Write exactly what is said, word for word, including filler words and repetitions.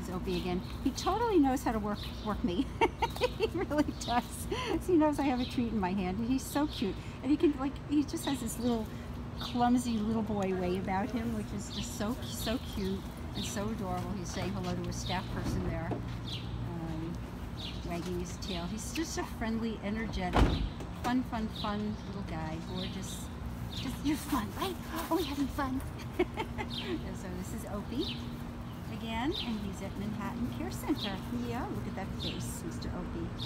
It's Opie again. He totally knows how to work work me. He really does. So he knows I have a treat in my hand, and he's so cute. And he can like he just has this little clumsy little boy way about him, which is just so so cute and so adorable. He's saying hello to a staff person there, um, wagging his tail. He's just a friendly, energetic, fun, fun, fun little guy. Gorgeous. Just you're fun, right? Oh, we're having fun. So this is Opie again, and he's at Manhattan Care Center. Yeah, look at that face, Mister Opie.